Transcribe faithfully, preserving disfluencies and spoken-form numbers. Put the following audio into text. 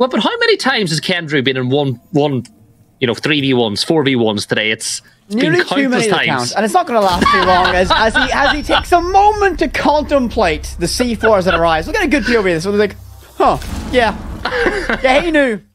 Well, but how many times has Kendrew been in one, one, you know, three v ones, four v ones today? It's, it's nearly been too many countless to count, times. and it's not going to last too long as, as he as he takes a moment to contemplate the C fours that arise. Look at a good P O V of this. So they're like, huh, yeah, yeah, he knew.